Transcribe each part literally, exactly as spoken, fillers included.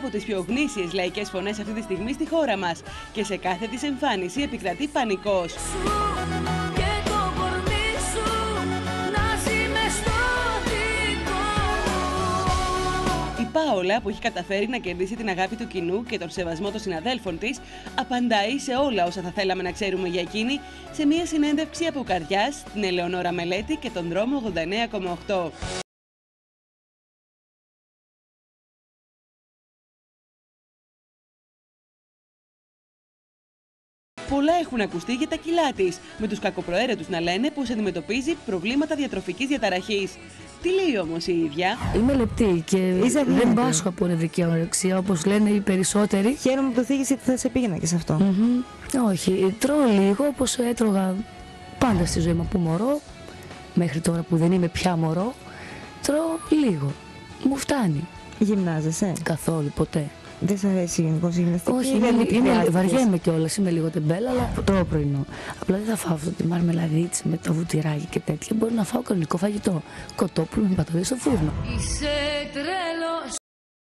από τις πιο γνήσιες λαϊκές φωνές αυτή τη στιγμή στη χώρα μας και σε κάθε της εμφάνιση επικρατεί πανικός. Η Πάολα, που έχει καταφέρει να κερδίσει την αγάπη του κοινού και τον σεβασμό των συναδέλφων της, απαντάει σε όλα όσα θα θέλαμε να ξέρουμε για εκείνη σε μια συνέντευξη από καρδιάς στην Ελεονόρα Μελέτη και τον Δρόμο ογδόντα εννέα κόμμα οκτώ. Πολλά έχουν ακουστεί για τα κιλά της, με τους κακοπροαίρετους να λένε πως αντιμετωπίζει προβλήματα διατροφικής διαταραχής. Τι λέει όμως η ίδια? Είμαι λεπτή και δεν πάσχω από νευρική ορεξία όπως λένε οι περισσότεροι. Χαίρομαι που το θίγεις γιατί θα σε πήγαινα και σε αυτό. Mm-hmm. Όχι, τρώω λίγο όπως έτρωγα πάντα στη ζωή μου που μωρό, μέχρι τώρα που δεν είμαι πια μωρό, τρώω λίγο. Μου φτάνει. Γυμνάζεσαι? Καθόλου, ποτέ. Δεν σ' αρέσει γενικώς η γυμναστική? Όχι, είμαι, είμαι, βαριέμαι κιόλας, είμαι λίγο τεμπέλα, αλλά τρώω πρωινό. Απλά δεν θα φάω αυτό τη μαρμελαδίτσα με το βουτυράκι και τέτοια. Μπορώ να φάω κανονικό φαγητό. Κοτόπουλο με πατατές στο φούρνο. Είσαι τρέλος.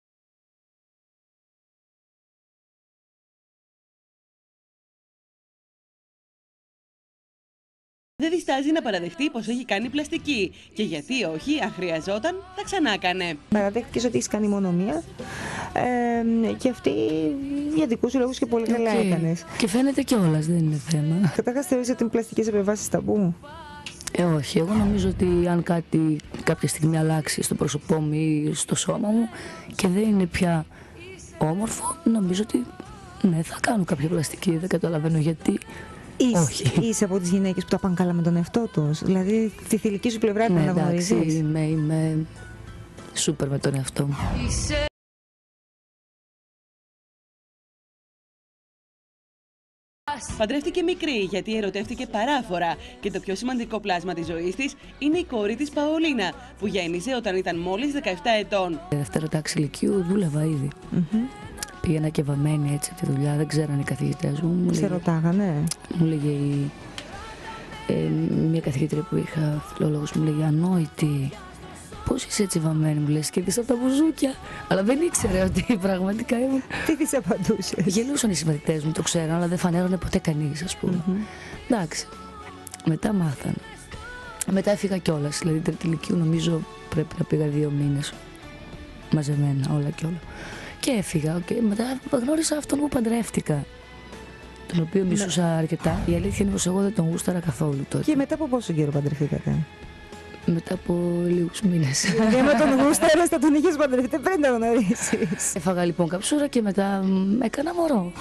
Δεν διστάζει να παραδεχτεί πως έχει κάνει πλαστική και γιατί όχι, αν χρειαζόταν, θα ξανά έκανε. Παραδέχτηκες ότι έχεις κάνει μόνο μία ε, και αυτή για δικούς σου λόγους και πολύ καλά okay. έκανες. Και φαίνεται κιόλας, δεν είναι θέμα. Καταρχάς θεωρείς ότι οι πλαστικές επεμβάσεις ταμπού? Ε, όχι. Εγώ νομίζω ότι αν κάτι κάποια στιγμή αλλάξει στο πρόσωπό μου ή στο σώμα μου και δεν είναι πια όμορφο, νομίζω ότι ναι, θα κάνω κάποια πλαστική. Δεν καταλαβαίνω γιατί. Είσαι, είσαι από τις γυναίκες που τα πάνε καλά με τον εαυτό τους, δηλαδή τη θηλυκή σου πλευρά την αναγνωρίζεις? Ναι, εντάξει, είμαι, είμαι σούπερ με τον εαυτό μου. Είσαι... Παντρεύτηκε μικρή γιατί ερωτεύτηκε παράφορα και το πιο σημαντικό πλάσμα της ζωής της είναι η κόρη της Παολίνα που γέννησε όταν ήταν μόλις δεκαεπτά ετών. Δεύτερο τάξη λυκείου δούλευα ήδη. Mm-hmm. Πήγαινα και βαμμένη έτσι από τη δουλειά, δεν ξέραν οι καθηγητές μου. μου Σε ρωτάγανε? Μου λέγε η, ε, μια καθηγήτρια που είχα, φιλόλογος, μου λέγε ανόητη. Πώς είσαι έτσι βαμμένη, μου λες, και δεις από τα μπουζούκια. Αλλά δεν ήξερε ότι πραγματικά ήμουν. Τι της απαντούσες? Γελούσαν οι συμμαθητές μου, το ξέραν, αλλά δεν φανέρωνε ποτέ κανείς, ας πούμε. Mm-hmm. Εντάξει. Μετά μάθαν. Μετά έφυγα κιόλας. Δηλαδή, τρίτη λυκείου νομίζω πρέπει να πήγα δύο μήνες. Μαζεμένα, όλα κι όλα. Και έφυγα. Και μετά γνώρισα αυτόν που παντρεύτηκα. Τον οποίο μισούσα ναι. αρκετά. Η αλήθεια είναι πως εγώ δεν τον γούσταρα καθόλου τότε. Και μετά από πόσο καιρό παντρευτήκατε? Μετά από λίγους μήνες. Γιατί άμα τον γούσταρες θα τον είχες παντρευτεί πριν να γνωρίσεις. Έφαγα λοιπόν καψούρα και μετά έκανα μωρό.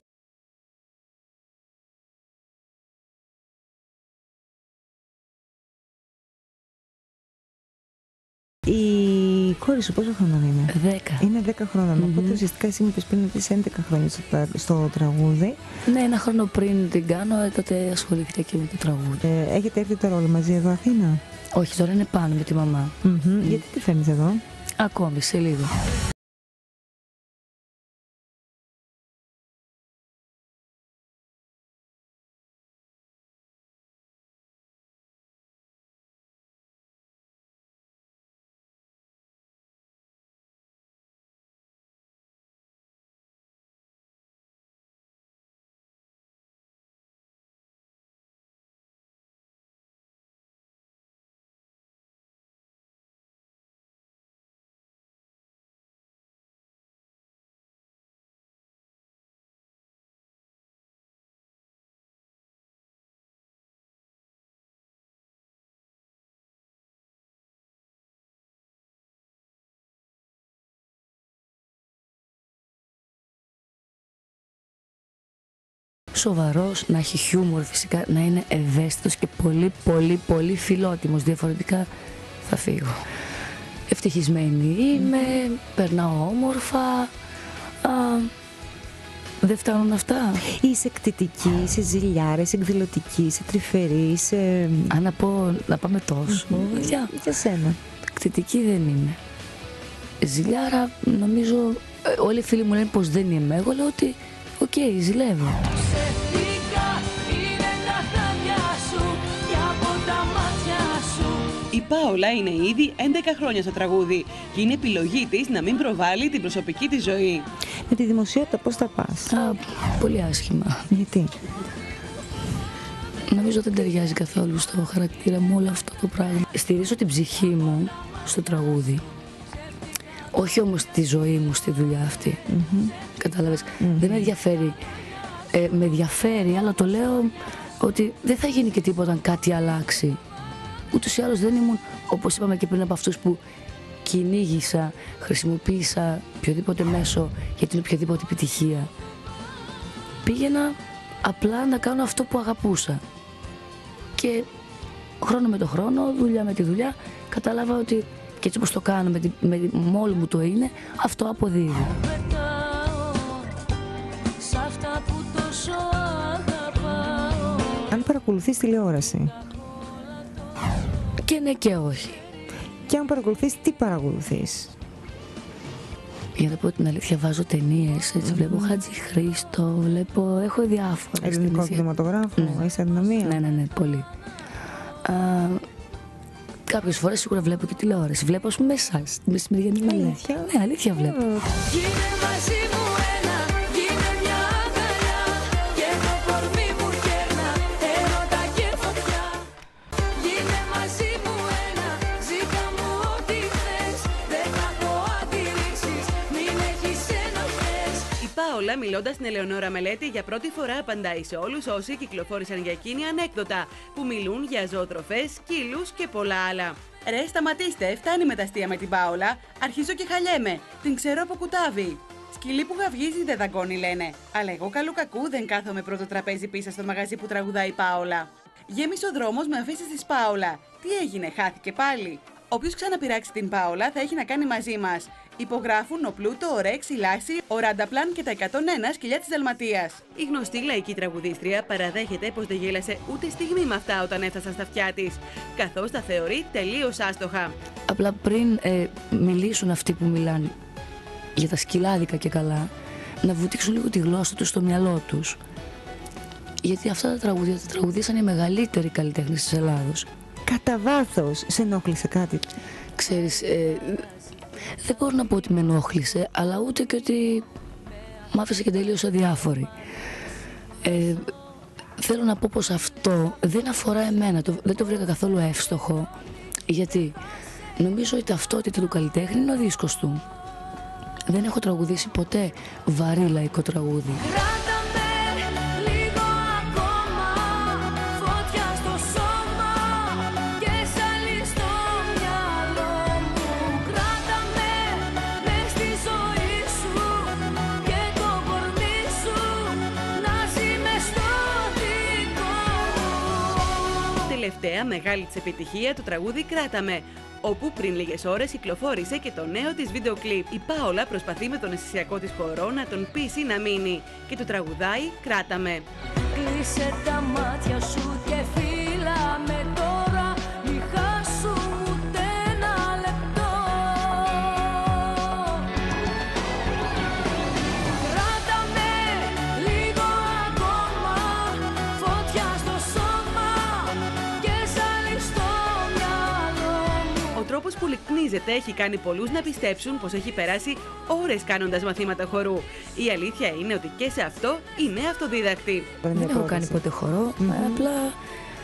Η κόρη σου πόσο χρονών είναι? Δέκα. Είναι δέκα χρόνων. Mm-hmm. Οπότε ουσιαστικά εσύ μου είπες πριν ότι είσαι έντεκα χρόνια στο, στο τραγούδι. Ναι, ένα χρόνο πριν την κάνω, τότε ασχολήθηκα και με το τραγούδι. Ε, έχετε έρθει τώρα όλοι μαζί εδώ Αθήνα? Όχι, τώρα είναι πάνω με τη μαμά. Mm-hmm. Mm. Γιατί τι φέρνεις εδώ? Ακόμη, σε λίγο. Σοβαρός, να έχει χιούμορ φυσικά, να είναι ευαίσθητος και πολύ πολύ πολύ φιλότιμος, διαφορετικά θα φύγω. Ευτυχισμένη είμαι, mm. περνάω όμορφα, α, δεν φτάνουν αυτά. Είσαι εκτιτική, είσαι ζηλιάρα, είσαι εκδηλωτική, είσαι τρυφερή, είσαι... Αν να πω, να πάμε τόσο, mm-hmm. για, για σένα. Εκτιτική δεν είμαι. Ζηλιάρα, νομίζω, όλοι οι φίλοι μου λένε πως δεν είμαι, εγώ λέω ότι οκ, okay, ζηλεύω. Η Πάολα είναι ήδη έντεκα χρόνια στο τραγούδι και είναι επιλογή της να μην προβάλλει την προσωπική της ζωή. Με τη δημοσιότητα πώς θα πας? Α, πολύ άσχημα. Γιατί? Νομίζω δεν ταιριάζει καθόλου στο χαρακτήρα μου όλο αυτό το πράγμα. Στηρίζω την ψυχή μου στο τραγούδι. Όχι όμως τη ζωή μου στη δουλειά αυτή. Mm-hmm. Κατάλαβες. Mm-hmm. Δεν με ενδιαφέρει. Ε, με ενδιαφέρει, αλλά το λέω ότι δεν θα γίνει και τίποτα αν κάτι αλλάξει. Ούτως ή άλλως δεν ήμουν, όπως είπαμε και πριν, από αυτούς που κυνήγησα, χρησιμοποίησα οποιοδήποτε μέσο για την οποιαδήποτε επιτυχία. Πήγαινα απλά να κάνω αυτό που αγαπούσα. Και χρόνο με το χρόνο, δουλειά με τη δουλειά, κατάλαβα ότι και έτσι όπως το κάνω, με, τη, με, με όλο μου το είναι, αυτό αποδίδει. Αν παρακολουθείς τηλεόραση. Και ναι και όχι. Και αν παρακολουθείς, τι παρακολουθείς? Για να πω την αλήθεια, βάζω ταινίες, έτσι, mm-hmm. βλέπω Χατζη Χρήστο, βλέπω, έχω διάφορα. Ελληνικό κινηματογράφο, ναι. είσαι αδυναμία. Ναι, ναι, ναι, πολύ. Α, κάποιες φορές σίγουρα βλέπω και τηλεόραση. Βλέπω, ας πούμε, εσάς, τη μεσημεριανή μελέτη. Αλήθεια? Ναι, αλήθεια βλέπω. Πάολα, μιλώντας στην Ελεονόρα Μελέτη, για πρώτη φορά απαντάει σε όλους όσοι κυκλοφόρησαν για εκείνη ανέκδοτα που μιλούν για ζωοτροφές, σκύλους και πολλά άλλα. Ρε, σταματήστε, φτάνει με τα αστεία με την Πάολα. Αρχίζω και χαλιέμαι. Την ξέρω από κουτάβι. Σκυλί που γαυγίζει δεν δαγκώνει, λένε. Αλλά εγώ καλού κακού δεν κάθομαι πρώτο τραπέζι πίσω στο μαγαζί που τραγουδάει η Πάολα. Γέμισε ο δρόμος με αφήσεις της Πάολα. Τι έγινε, χάθηκε πάλι? Όποιος ξαναπειράξει την Πάολα θα έχει να κάνει μαζί μας. Υπογράφουν ο Πλούτο, ο Ρέξ, η Λάση, ο Ρανταπλάν και τα εκατόν ένα σκυλιά της Δαλματίας. Η γνωστή λαϊκή τραγουδίστρια παραδέχεται πως δεν γέλασε ούτε στιγμή με αυτά όταν έφτασαν στα αυτιά της, καθώς τα θεωρεί τελείως άστοχα. Απλά πριν ε, μιλήσουν αυτοί που μιλάνε για τα σκυλάδικα και καλά, να βουτήξουν λίγο τη γλώσσα τους στο μυαλό τους. Γιατί αυτά τα τραγούδια τα τραγουδίσαν οι μεγαλύτεροι καλλιτέχνες της Ελλάδος. Κατά βάθος, σε ενόχλησε κάτι? Ξέρεις, ε, δεν μπορώ να πω ότι με ενόχλησε, αλλά ούτε και ότι μ' άφησε και τελείως αδιάφορη. Ε, θέλω να πω πως αυτό δεν αφορά εμένα, το, δεν το βρήκα καθόλου εύστοχο, γιατί νομίζω η ταυτότητα του καλλιτέχνη είναι ο δίσκος του. Δεν έχω τραγουδήσει ποτέ βαρύ λαϊκό τραγούδι. Τελευταία μεγάλη της επιτυχία, το τραγούδι «Κράταμε», όπου πριν λίγες ώρες κυκλοφόρησε και το νέο της βίντεο κλιπ. Η Πάολα προσπαθεί με τον αισθησιακό της χορό να τον πείσει να μείνει και του τραγουδάει «Κράταμε». Κλείσε τα μάτια σου και φύλλα με τώρα, μη χάσουν ούτε ένα λεπτό. Κράταμε λίγο ακόμα, φωτιά στο σώμα και ζάλι στο μυαλό μου. Ο τρόπος που λυκνίζεται έχει κάνει πολλούς να πιστέψουν πως έχει περάσει ώρες κάνοντας μαθήματα χορού. Η αλήθεια είναι ότι και σε αυτό είναι αυτοδίδακτη. Δεν έχω κάνει ποτέ χορό, mm-hmm. απλά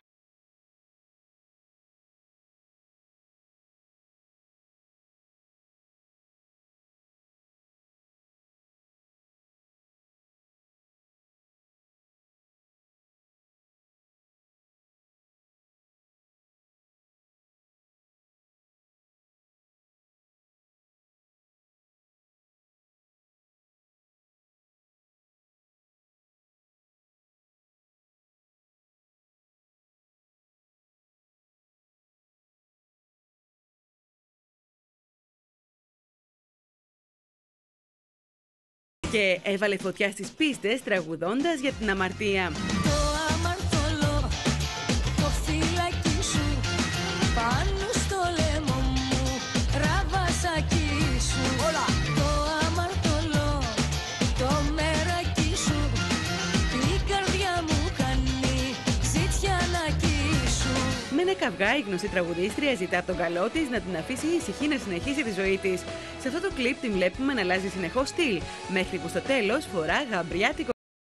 και έβαλε φωτιά στις πίστες τραγουδώντας για την αμαρτία. Το αμαρτωλό, το φυλακί σου, πάνω στο λαιμό μου, ραβασακί σου. Όλα. Το αμαρτωλό, το μερακί σου, η καρδιά μου χάνει ζητιανακί σου. Με ένα καυγά, η γνωστή τραγουδίστρια ζητά από τον καλό της να την αφήσει ησυχή να συνεχίσει τη ζωή της. Σε αυτό το κλιπ την βλέπουμε να αλλάζει συνεχώς στυλ, μέχρι που στο τέλος φορά γαμπριάτικο.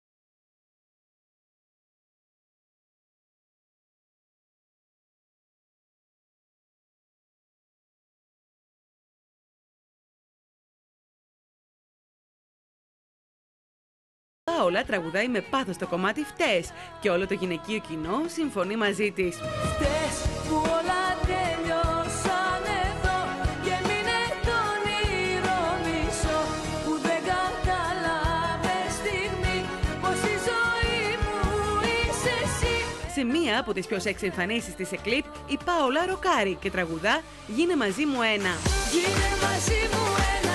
Πάολα τραγουδάει με πάθος το κομμάτι «Φταίς» και όλο το γυναικείο κοινό συμφωνεί μαζί της. Φταίς που όλα τελειώσαν εδώ και μείνε τον ηρωνήσω που δεν κατάλαβες στιγμή πως η ζωή μου είσαι εσύ. Σε μία από τις πιο σεξ εμφανίσεις της σε κλιπ, η Πάολα ροκάρει και τραγουδά «Γίνε μαζί μου ένα». Γίνε μαζί μου ένα.